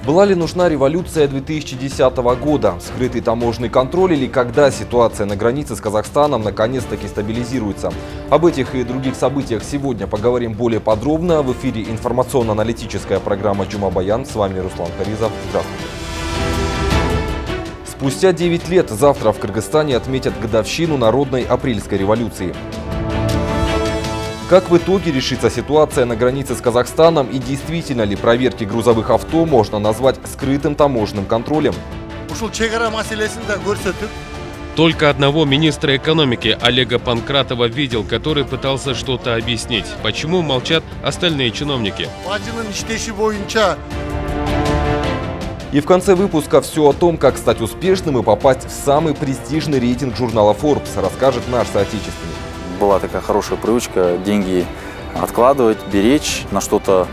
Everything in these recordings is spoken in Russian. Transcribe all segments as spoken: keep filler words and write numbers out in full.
Была ли нужна революция две тысячи десятого года? Скрытый таможенный контроль или когда ситуация на границе с Казахстаном наконец-таки стабилизируется? Об этих и других событиях сегодня поговорим более подробно. В эфире информационно-аналитическая программа «Джума Баян». С вами Руслан Харизов. Здравствуйте. Спустя девять лет завтра в Кыргызстане отметят годовщину Народной апрельской революции. Как в итоге решится ситуация на границе с Казахстаном и действительно ли проверки грузовых авто можно назвать скрытым таможенным контролем? Только одного министра экономики Олега Панкратова видел, который пытался что-то объяснить. Почему молчат остальные чиновники? И в конце выпуска все о том, как стать успешным и попасть в самый престижный рейтинг журнала Forbes, расскажет наш соотечественник. Была такая хорошая привычка деньги откладывать, беречь на что-то.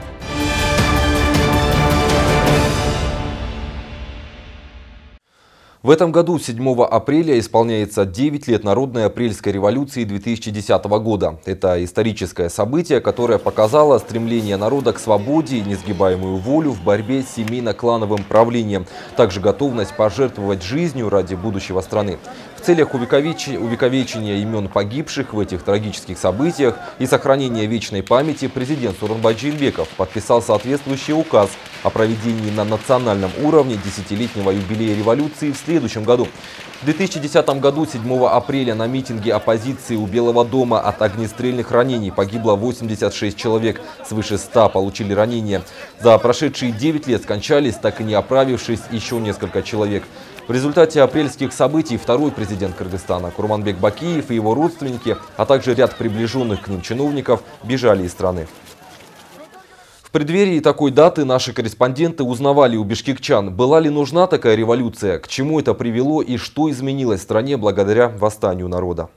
В этом году, седьмого апреля, исполняется девять лет Народной апрельской революции две тысячи десятого года. Это историческое событие, которое показало стремление народа к свободе и несгибаемую волю в борьбе с семейно-клановым правлением, также готовность пожертвовать жизнью ради будущего страны. В целях увековечения, увековечения имен погибших в этих трагических событиях и сохранения вечной памяти президент Сооронбай Жээнбеков подписал соответствующий указ о проведении на национальном уровне десятилетнего юбилея революции в следующем году. В две тысячи десятом году, седьмого апреля, на митинге оппозиции у Белого дома от огнестрельных ранений погибло восемьдесят шесть человек, свыше ста получили ранения. За прошедшие девять лет скончались, так и не оправившись, еще несколько человек. В результате апрельских событий второй президент Кыргызстана Курманбек Бакиев и его родственники, а также ряд приближенных к ним чиновников бежали из страны. В преддверии такой даты наши корреспонденты узнавали у бишкекчан, была ли нужна такая революция, к чему это привело и что изменилось в стране благодаря восстанию народа.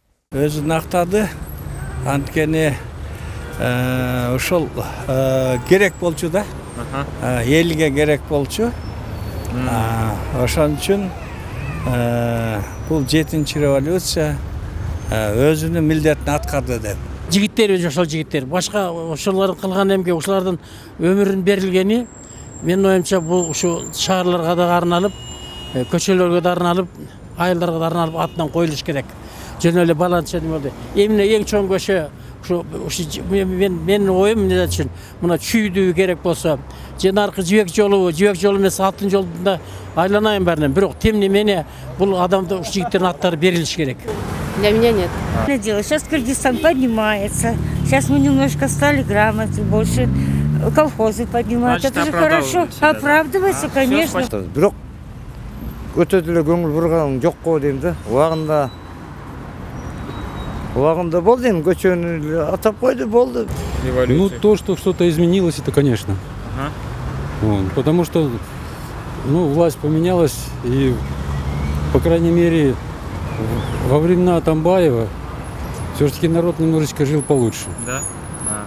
Ошон үчүн бул жетинчи революция өзүнүн милдетин аткарды деп. Жигиттер өзү ошол жигиттер. Башка ошолор кылган эмге ошолордун өмүрүн берилгени, менин оюмча бул ушу шаарларга да арналып, көчөлөргө да арналып, айылдарга да арналып атынан коюлуш керек. Жөн эле баланча неме болду. Эмне эң чоң көчө ушу мен менин оюм эмне үчүн мына чүйдүү керек болсо, жанаркы жибек жолу, жибек жолу эмес алтын жолунда айланайын бәрінен. Бирок тем не менее бул адамды ушу жигиттердин аттары берилиш керек. Для меня нет. Сейчас Кыргызстан поднимается. Сейчас мы немножко стали грамоты, больше колхозы поднимают. Это же хорошо. Оправдывается, конечно. Бирок өтө деле көңүл бурган жок го дейм да. Убагында Убагында болду эми көчөнү атап койду, болду. Ну то, что что-то изменилось, это конечно. Ага. Вот, потому что ну, власть поменялась, и, по крайней мере, во времена Атамбаева все-таки народ немножечко жил получше. Да? Да.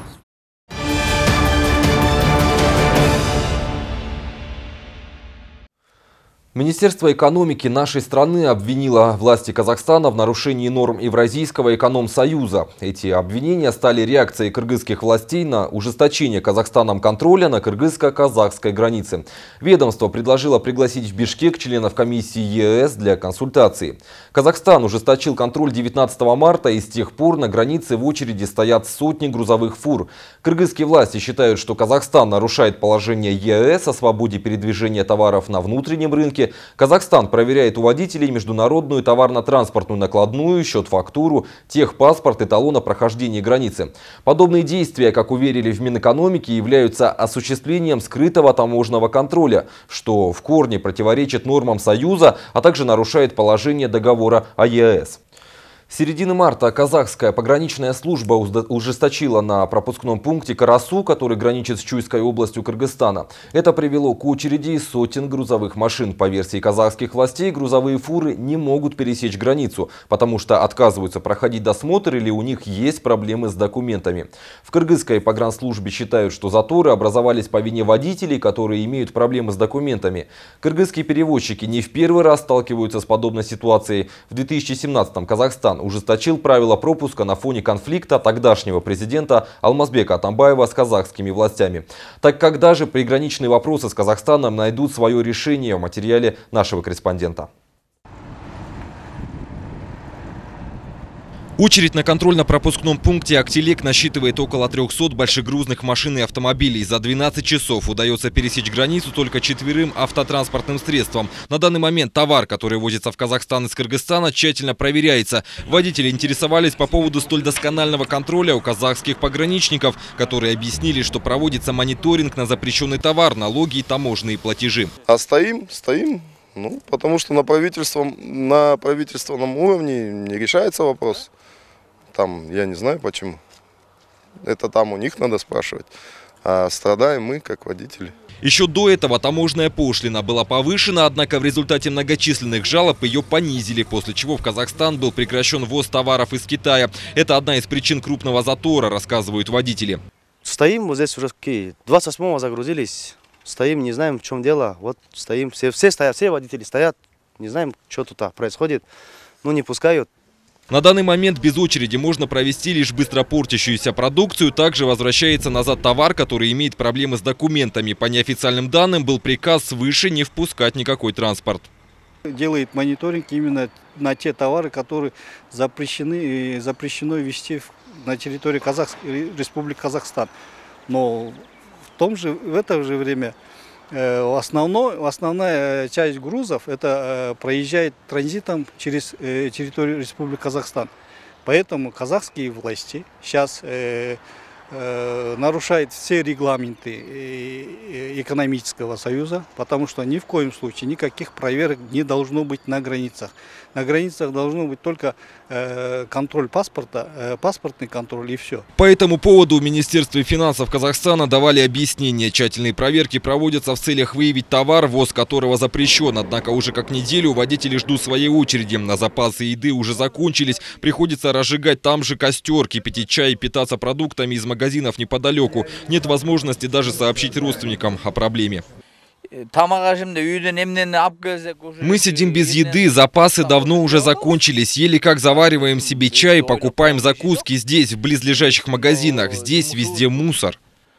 Министерство экономики нашей страны обвинило власти Казахстана в нарушении норм Евразийского экономсоюза. Эти обвинения стали реакцией кыргызских властей на ужесточение Казахстаном контроля на кыргызско-казахской границе. Ведомство предложило пригласить в Бишкек членов комиссии ЕС для консультаций. Казахстан ужесточил контроль девятнадцатого марта, и с тех пор на границе в очереди стоят сотни грузовых фур. Кыргызские власти считают, что Казахстан нарушает положение ЕС о свободе передвижения товаров на внутреннем рынке. Казахстан проверяет у водителей международную товарно-транспортную накладную, счет-фактуру, техпаспорт и талон о прохождении границы. Подобные действия, как уверили в Минэкономики, являются осуществлением скрытого таможенного контроля, что в корне противоречит нормам Союза, а также нарушает положение договора о ЕС. С середины марта казахская пограничная служба ужесточила на пропускном пункте Карасу, который граничит с Чуйской областью Кыргызстана. Это привело к очереди из сотен грузовых машин. По версии казахских властей, грузовые фуры не могут пересечь границу, потому что отказываются проходить досмотр или у них есть проблемы с документами. В кыргызской погранслужбе считают, что заторы образовались по вине водителей, которые имеют проблемы с документами. Кыргызские перевозчики не в первый раз сталкиваются с подобной ситуацией. В две тысячи семнадцатом Казахстан ужесточил правила пропуска на фоне конфликта тогдашнего президента Алмазбека Атамбаева с казахскими властями. Так когда же приграничные вопросы с Казахстаном найдут свое решение, в материале нашего корреспондента. Очередь на контрольно-пропускном пункте «Актелек» насчитывает около трёхсот большегрузных машин и автомобилей. За двенадцать часов удается пересечь границу только четверым автотранспортным средствам. На данный момент товар, который возится в Казахстан из Кыргызстана, тщательно проверяется. Водители интересовались по поводу столь досконального контроля у казахских пограничников, которые объяснили, что проводится мониторинг на запрещенный товар, налоги и таможенные платежи. А стоим, стоим. Ну, потому что на правительством, на правительственном уровне не решается вопрос. Там, я не знаю почему. Это там у них надо спрашивать. А страдаем мы, как водители. Еще до этого таможенная пошлина была повышена, однако в результате многочисленных жалоб ее понизили, после чего в Казахстан был прекращен ввоз товаров из Китая. Это одна из причин крупного затора, рассказывают водители. Стоим вот здесь уже двадцать восьмого загрузились. Стоим, не знаем, в чем дело. Вот стоим, все, все стоят, все водители стоят, не знаем, что тут происходит. Ну, не пускают. На данный момент без очереди можно провести лишь быстро портящуюся продукцию. Также возвращается назад товар, который имеет проблемы с документами. По неофициальным данным был приказ свыше не впускать никакой транспорт. Делает мониторинг именно на те товары, которые запрещены, запрещено везти на территории Казах... Республики Казахстан. Но в, том же, в это же время Основной, основная часть грузов это проезжает транзитом через территорию Республики Казахстан. Поэтому казахские власти сейчас э, э, нарушают все регламенты экономического союза, потому что ни в коем случае никаких проверок не должно быть на границах. На границах должно быть только э, контроль паспорта, э, паспортный контроль и все. По этому поводу в Министерстве финансов Казахстана давали объяснение. Тщательные проверки проводятся в целях выявить товар, ввоз которого запрещен. Однако уже как неделю водители ждут своей очереди. На запасы еды уже закончились. Приходится разжигать там же костер, кипятить чай и питаться продуктами из магазинов неподалеку. Нет возможности даже сообщить родственникам о проблеме. Мы сидим без еды, запасы давно уже закончились. Еле как завариваем себе чай, покупаем закуски здесь, в близлежащих магазинах. Здесь везде мусор.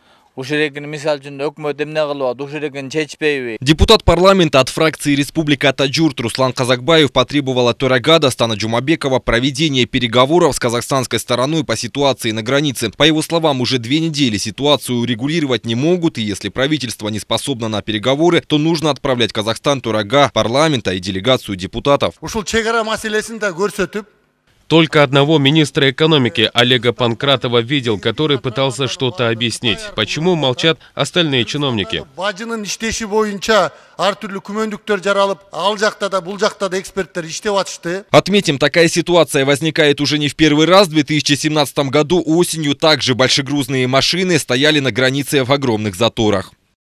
Депутат парламента от фракции Республика Таджурт Руслан Казакбаев потребовал от Төрага Дастана Джумабекова проведения переговоров с казахстанской стороной по ситуации на границе. По его словам, уже две недели ситуацию урегулировать не могут, и если правительство не способно на переговоры, то нужно отправлять в Казахстан Төрага парламента и делегацию депутатов. Только одного министра экономики Олега Панкратова видел, который пытался что-то объяснить. Почему молчат остальные чиновники? Отметим, такая ситуация возникает уже не в первый раз. В две тысячи семнадцатом году осенью также большегрузные машины стояли на границе в огромных заторах.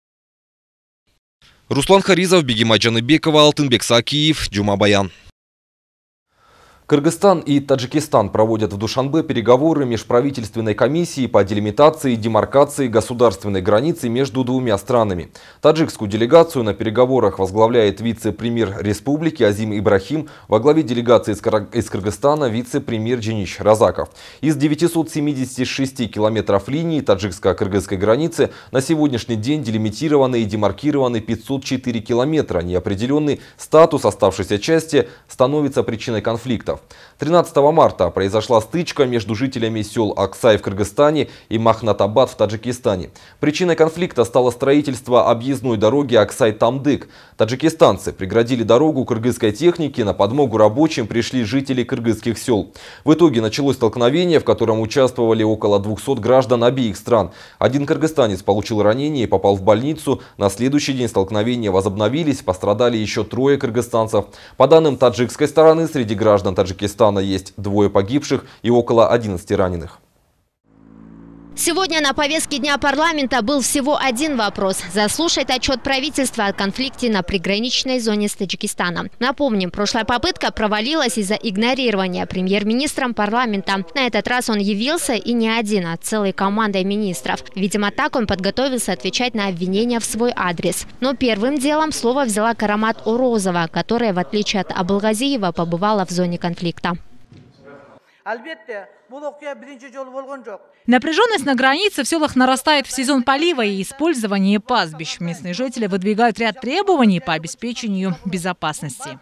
Руслан Харизов, Бегимат Жаныбекова, Алтынбек Сакиев, Джума Баян. Кыргызстан и Таджикистан проводят в Душанбе переговоры межправительственной комиссии по делимитации и демаркации государственной границы между двумя странами. Таджикскую делегацию на переговорах возглавляет вице-премьер республики Азим Ибрахим, во главе делегации из Кыргызстана вице-премьер Дженич Разаков. Из девятисот семидесяти шести километров линии таджикско-кыргызской границы на сегодняшний день делимитированы и демаркированы пятьсот четыре километра. Неопределенный статус оставшейся части становится причиной конфликта. тринадцатого марта произошла стычка между жителями сел Аксай в Кыргызстане и Махнатабад в Таджикистане. Причиной конфликта стало строительство объездной дороги Аксай-Тамдык. Таджикистанцы преградили дорогу кыргызской технике, на подмогу рабочим пришли жители кыргызских сел. В итоге началось столкновение, в котором участвовали около двухсот граждан обеих стран. Один кыргызстанец получил ранение и попал в больницу. На следующий день столкновения возобновились, пострадали еще трое кыргызстанцев. По данным таджикской стороны, среди граждан Таджикистана есть двое погибших и около одиннадцати раненых. Сегодня на повестке дня парламента был всего один вопрос – заслушать отчет правительства о конфликте на приграничной зоне с Таджикистаном. Напомним, прошлая попытка провалилась из-за игнорирования премьер-министром парламента. На этот раз он явился и не один, а целой командой министров. Видимо, так он подготовился отвечать на обвинения в свой адрес. Но первым делом слово взяла Карамат Орозова, которая, в отличие от Абылгазиева, побывала в зоне конфликта. Напряженность на границе в селах нарастает в сезон полива и использования пастбищ. Местные жители выдвигают ряд требований по обеспечению безопасности.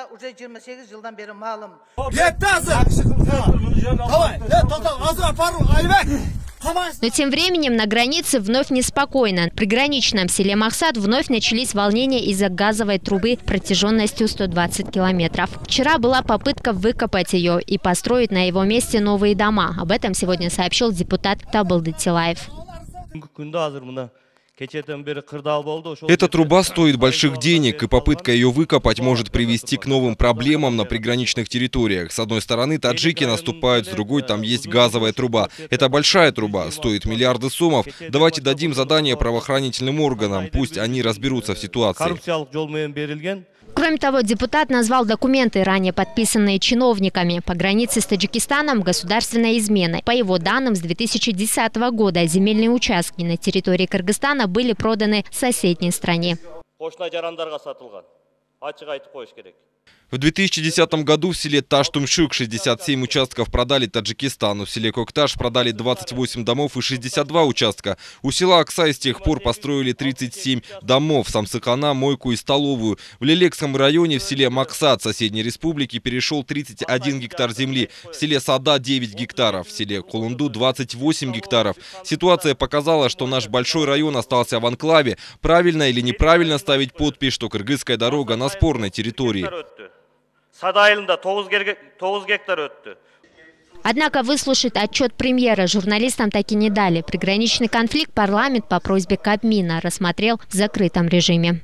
Но тем временем на границе вновь неспокойно. В приграничном селе Махсат вновь начались волнения из-за газовой трубы протяженностью сто двадцать километров. Вчера была попытка выкопать ее и построить на его месте новые дома. Об этом сегодня сообщил депутат Табылды Тилаев. Эта труба стоит больших денег, и попытка ее выкопать может привести к новым проблемам на приграничных территориях. С одной стороны таджики наступают, с другой там есть газовая труба. Это большая труба, стоит миллиарды сомов. Давайте дадим задание правоохранительным органам, пусть они разберутся в ситуации. Кроме того, депутат назвал документы, ранее подписанные чиновниками по границе с Таджикистаном, государственной изменой. По его данным, с две тысячи десятого года земельные участки на территории Кыргызстана были проданы соседней стране. В две тысячи десятом году в селе Таш-Тумшук шестьдесят семь участков продали Таджикистану. В селе Кокташ продали двадцать восемь домов и шестьдесят два участка. У села Аксай с тех пор построили тридцать семь домов, Самсыкана, мойку и столовую. В Лелекском районе в селе Максат соседней республики перешел тридцать один гектар земли. В селе Сада девять гектаров. В селе Кулунду двадцать восемь гектаров. Ситуация показала, что наш большой район остался в анклаве. Правильно или неправильно ставить подпись, что кыргызская дорога на спорной территории. Однако выслушать отчет премьера журналистам таки не дали. Приграничный конфликт парламент по просьбе Кабмина рассмотрел в закрытом режиме.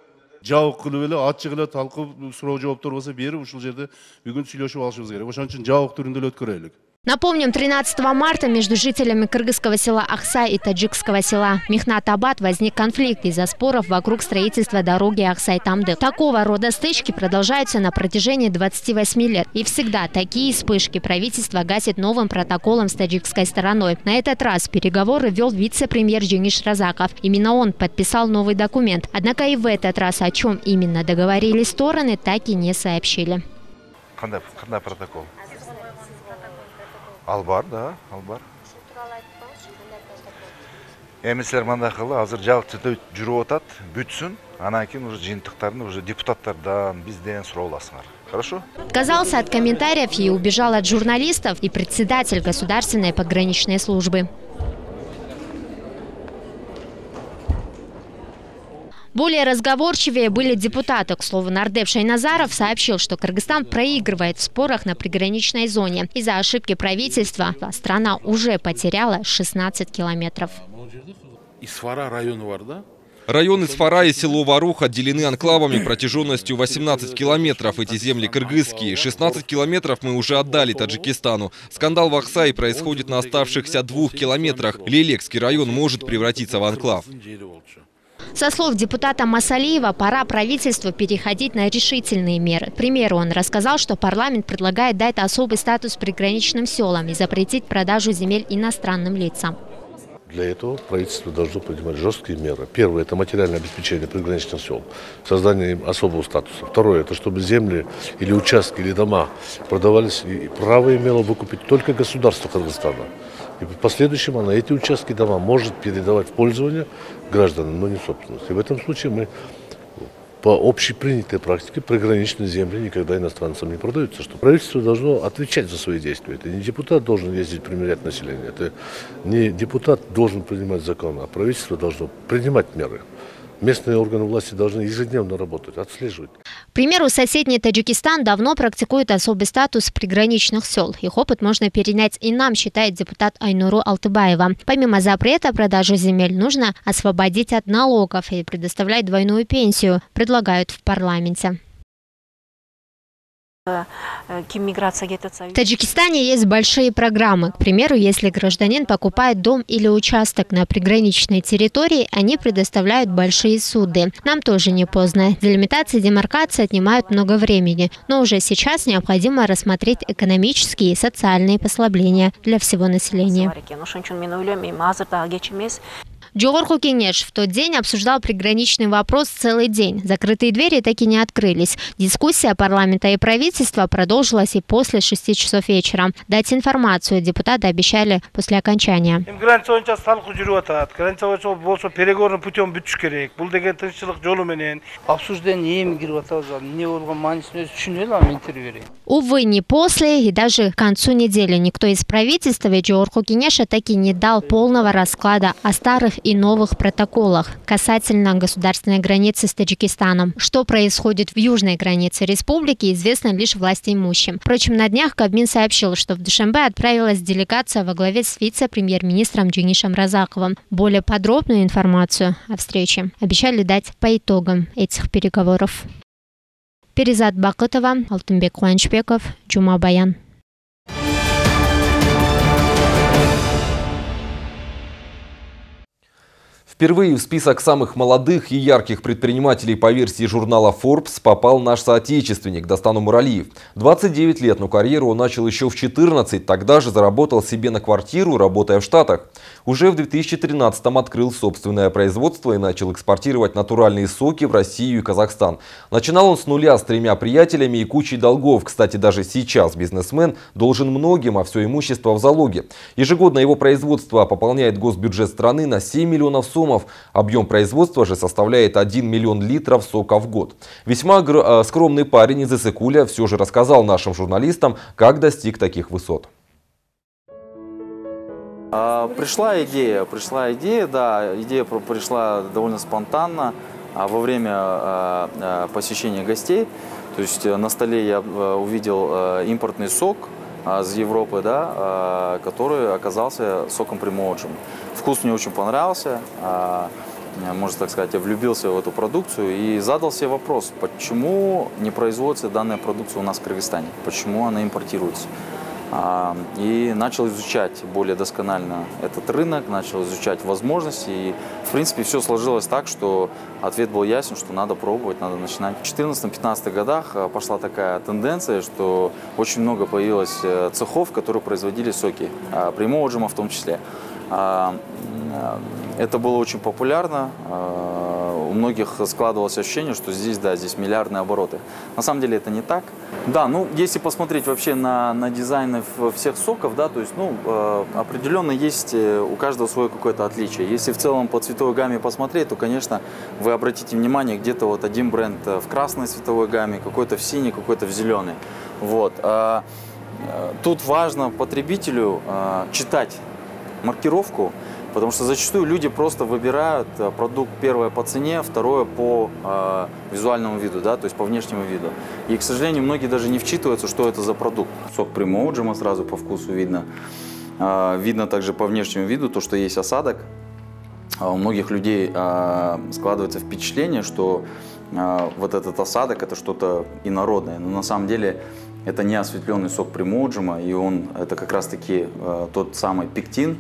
Напомним, тринадцатого марта между жителями кыргызского села Аксай и таджикского села Михнат-Абад возник конфликт из-за споров вокруг строительства дороги Аксай-Тамды. Такого рода стычки продолжаются на протяжении двадцати восьми лет. И всегда такие вспышки правительство гасит новым протоколом с таджикской стороной. На этот раз переговоры вел вице-премьер Жеңиш Разаков. Именно он подписал новый документ. Однако и в этот раз, о чем именно договорились стороны, так и не сообщили. Какой протокол? Албар, да, албар. Эмислер мандакылы азыр жабык түтөп жүрүп атат, бүтсүн. Анан кийин уже жыйынтыктарын уже депутаттардан, бизден суроо аласыңар. Хорошо? Отказался от комментариев и убежал от журналистов и председатель государственной пограничной службы. Более разговорчивее были депутаты. К слову, Нардеп Шайназаров сообщил, что Кыргызстан проигрывает в спорах на приграничной зоне. Из-за ошибки правительства страна уже потеряла шестнадцать километров. Исфара району var да? Район Исфара и село Варух отделены анклавами протяженностью восемнадцать километров. Эти земли кыргызские. шестнадцать километров мы уже отдали Таджикистану. Скандал в Аксае происходит на оставшихся двух километрах. Лелекский район может превратиться в анклав. Со слов депутата Масалиева, пора правительству переходить на решительные меры. К примеру, он рассказал, что парламент предлагает дать особый статус приграничным селам и запретить продажу земель иностранным лицам. Для этого правительство должно принимать жесткие меры. Первое – это материальное обеспечение приграничных сел, создание им особого статуса. Второе – это чтобы земли или участки, или дома продавались, и право имело выкупить только государство Кыргызстана. И в последующем она эти участки дома может передавать в пользование гражданам, но не собственность. И в этом случае мы по общепринятой практике приграничные земли никогда иностранцам не продаются. Что правительство должно отвечать за свои действия. Это не депутат должен ездить примерять население. Это не депутат должен принимать законы, а правительство должно принимать меры. Местные органы власти должны ежедневно работать, отслеживать. К примеру, соседний Таджикистан давно практикует особый статус приграничных сел. Их опыт можно перенять и нам, считает депутат Айнуру Алтыбаева. Помимо запрета продажи земель, нужно освободить от налогов и предоставлять двойную пенсию, предлагают в парламенте. В Таджикистане есть большие программы. К примеру, если гражданин покупает дом или участок на приграничной территории, они предоставляют большие суды. Нам тоже не поздно. Делимитация и демаркация отнимают много времени. Но уже сейчас необходимо рассмотреть экономические и социальные послабления для всего населения. Жогорку кеңеш в тот день обсуждал приграничный вопрос целый день. Закрытые двери так и не открылись. Дискуссия парламента и правительства продолжилась и после шести часов вечера. Дать информацию депутаты обещали после окончания. Увы, не после и даже к концу недели никто из правительства и Жогорку кеңеша так и не дал полного расклада о старых и новых протоколах касательно государственной границы с Таджикистаном. Что происходит в южной границе республики, известно лишь властимущим. Впрочем, на днях Кабмин сообщил, что в Душанбе отправилась делегация во главе с вице-премьер-министром Дженишем Разаковым. Более подробную информацию о встрече обещали дать по итогам этих переговоров. Перизат Бакытова, Алтынбек Куанчбеков, Джума Баян. Впервые в список самых молодых и ярких предпринимателей по версии журнала Forbes попал наш соотечественник Дастан Умуралиев. двадцать девять лет, но карьеру он начал еще в четырнадцать, тогда же заработал себе на квартиру, работая в Штатах. Уже в две тысячи тринадцатом открыл собственное производство и начал экспортировать натуральные соки в Россию и Казахстан. Начинал он с нуля с тремя приятелями и кучей долгов. Кстати, даже сейчас бизнесмен должен многим, а все имущество в залоге. Ежегодно его производство пополняет госбюджет страны на семь миллионов сомов. Объем производства же составляет один миллион литров сока в год. Весьма скромный парень из Иссыкуля все же рассказал нашим журналистам, как достиг таких высот. Пришла идея, пришла идея, да, идея пришла довольно спонтанно во время посещения гостей. То есть на столе я увидел импортный сок из Европы, да, который оказался соком Приморджем. Вкус мне очень понравился, можно так сказать, я влюбился в эту продукцию и задал себе вопрос, почему не производится данная продукция у нас в Кыргызстане, почему она импортируется. И начал изучать более досконально этот рынок, начал изучать возможности. И, в принципе, все сложилось так, что ответ был ясен, что надо пробовать, надо начинать. В две тысячи четырнадцатом-пятнадцатом годах пошла такая тенденция, что очень много появилось цехов, которые производили соки, Приморджема в том числе. Это было очень популярно. У многих складывалось ощущение, что здесь, да, здесь миллиардные обороты. На самом деле это не так. Да, ну, если посмотреть вообще на, на дизайны всех соков, да, то есть, ну, определенно есть у каждого свое какое-то отличие. Если в целом по цветовой гамме посмотреть, то, конечно, вы обратите внимание, где-то вот один бренд в красной цветовой гамме, какой-то в синей, какой-то в зеленой. Вот. Тут важно потребителю читать маркировку, потому что зачастую люди просто выбирают продукт, первое по цене, второе по э, визуальному виду, да, то есть по внешнему виду. И, к сожалению, многие даже не вчитываются, что это за продукт. Сок Приморджема сразу по вкусу видно. Э, видно также по внешнему виду то, что есть осадок. А у многих людей э, складывается впечатление, что э, вот этот осадок это что-то инородное. Но на самом деле это не осветленный сок Приморджема, и он это как раз-таки э, тот самый пектин,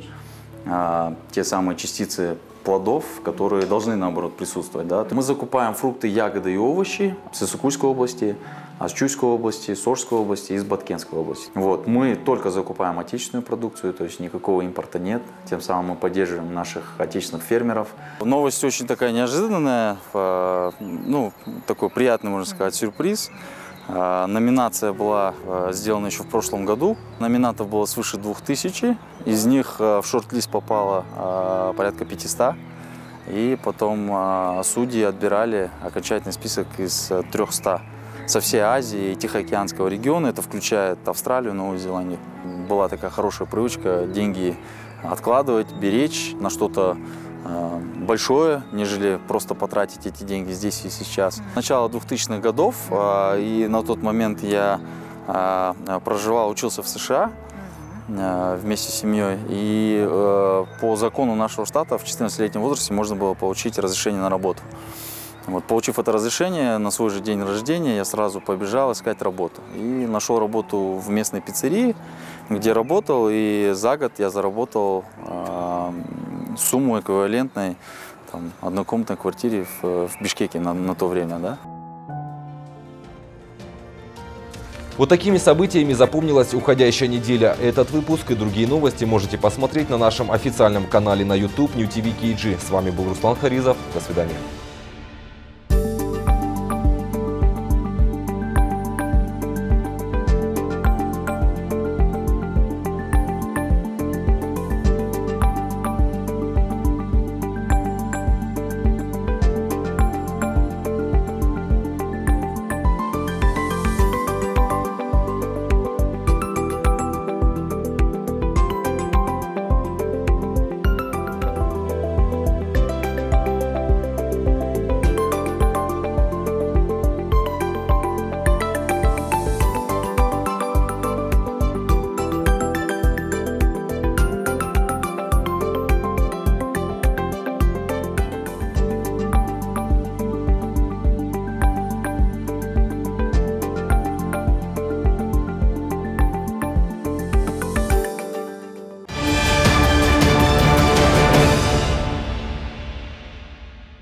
те самые частицы плодов, которые должны, наоборот, присутствовать. Да? Мы закупаем фрукты, ягоды и овощи с Иссыкульской области, с Чуйской области, с Ошской области и с Баткенской области. Вот. Мы только закупаем отечественную продукцию, то есть никакого импорта нет. Тем самым мы поддерживаем наших отечественных фермеров. Новость очень такая неожиданная, ну, такой приятный, можно сказать, сюрприз. Номинация была сделана еще в прошлом году. Номинатов было свыше двух тысяч. Из них в шорт-лист попало порядка пятисот. И потом судьи отбирали окончательный список из трехсот со всей Азии и Тихоокеанского региона. Это включает Австралию, Новую Зеландию. Была такая хорошая привычка деньги откладывать, беречь на что-то большое, нежели просто потратить эти деньги здесь и сейчас. Начало двухтысячных годов, и на тот момент я проживал, учился в США вместе с семьей. И по закону нашего штата в четырнадцатилетнем возрасте можно было получить разрешение на работу. Вот, получив это разрешение, на свой же день рождения я сразу побежал искать работу. И нашел работу в местной пиццерии, где работал, и за год я заработал э, сумму эквивалентной там, однокомнатной квартире в, в Бишкеке на, на то время. Да? Вот такими событиями запомнилась уходящая неделя. Этот выпуск и другие новости можете посмотреть на нашем официальном канале на YouTube New ти ви кей джи. С вами был Руслан Харизов. До свидания.